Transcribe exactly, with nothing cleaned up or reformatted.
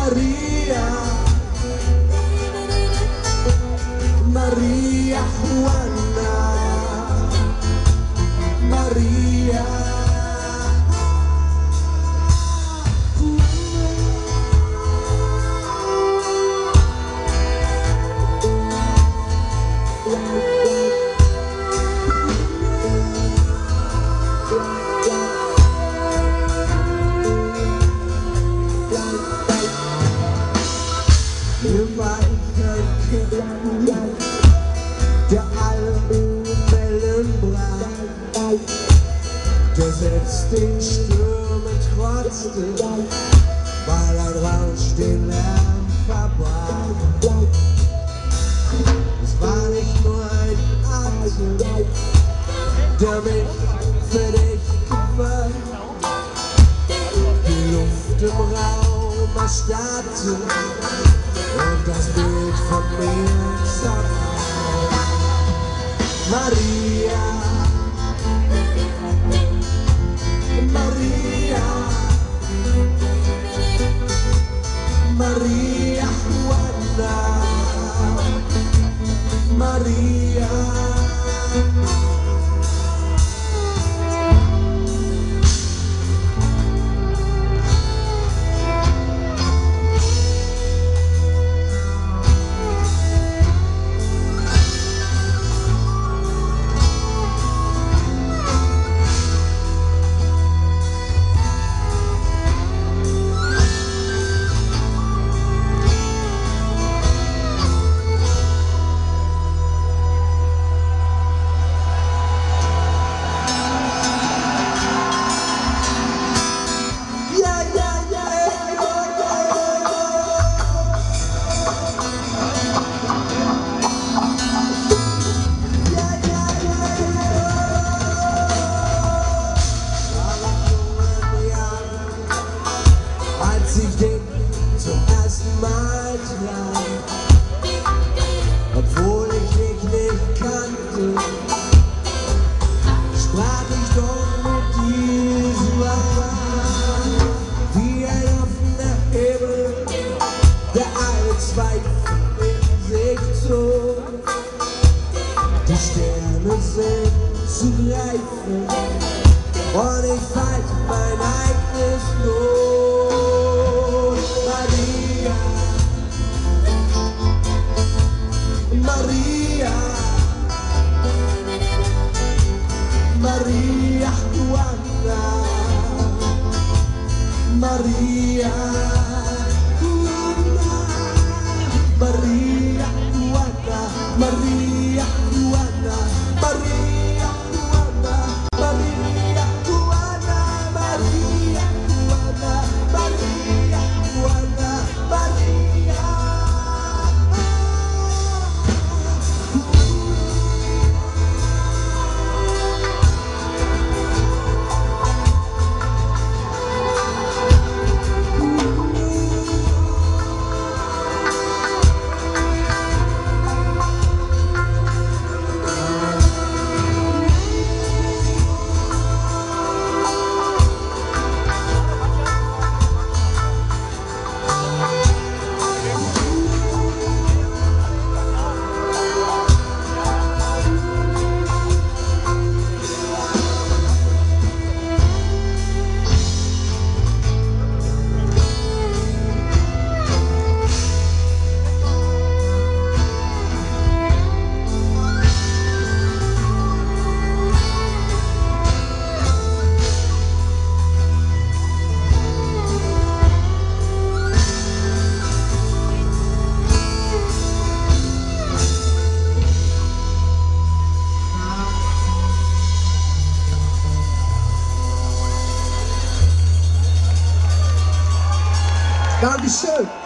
Maria, Maria Juana, Maria. Der alten Wellenbrand, der setzt den Stürmen trotzdem, weil ein Rausch den Lärm verbraucht. Es war nicht nur ein Atem, der mich für dich gewann. Die Luft im Raum erstarrte und das Bild von mir zerbrach. Maria, Maria, Maria Juana, Maria. Ich den zum ersten Mal traf, obwohl ich dich nicht kannte, sprach ich doch mit diesem Mann, wie ein offener Himmel, der alle Zweifel in sich zog. Die Sterne sind zu greifen und ich falte mein eigenes Los. Maria, Maria Juana, Maria Juana, Maria Juana, Maria Juana, Maria Juana, Maria Juana, Maria Juana, Maria Juana, Maria. Dankeschön.